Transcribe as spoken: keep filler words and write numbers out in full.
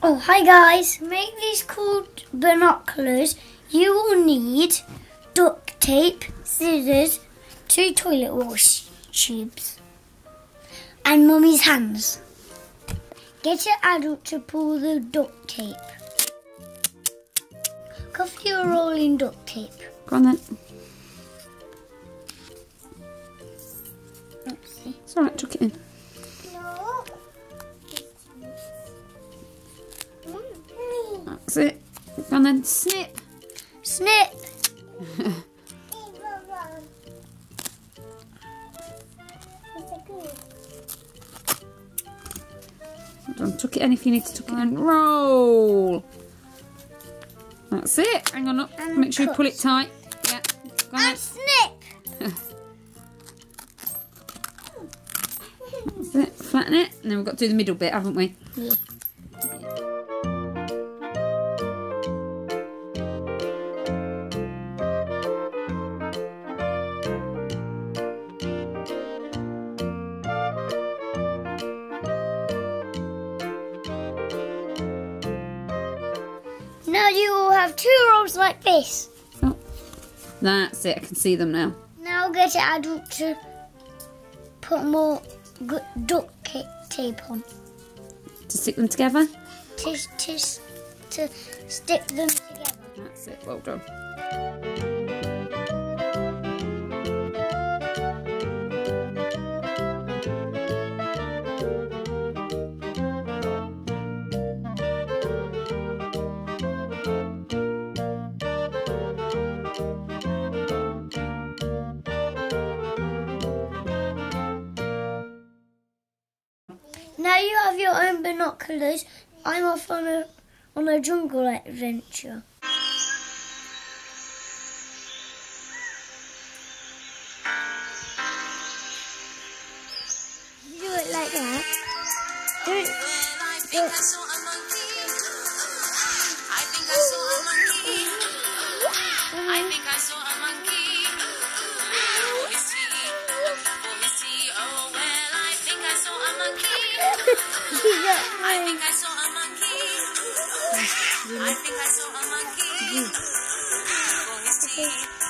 Oh, hi guys. To make these called binoculars, you will need duct tape, scissors, two toilet wash tubes, and Mummy's hands. Get your adult to pull the duct tape. Cover your rolling duct tape. Go on then. Oopsie. It's alright, chuck it in. No. That's it. Go on then, snip. Snip. Hold on, tuck it in if you need to tuck it in. Roll. That's it. Hang on up. And Make sure you pull it cut. tight. Yeah. Go on And then. snip. That's it. Flatten it. And then we've got to do the middle bit, haven't we? Yeah. Now you will have two rolls like this. Oh. That's it. I can see them now. Now get your adult to put more good duct tape on. To stick them together. To, to, to stick them together. That's it. Well done. Now you have your own binoculars. I'm off on a on a jungle adventure. Do it like that. Do it. Do it. I think I saw a monkey. Oh, is he? Oh, is he? Oh, well, I think I saw a monkey. I think I saw a monkey. I think I saw a monkey. Oh, is he?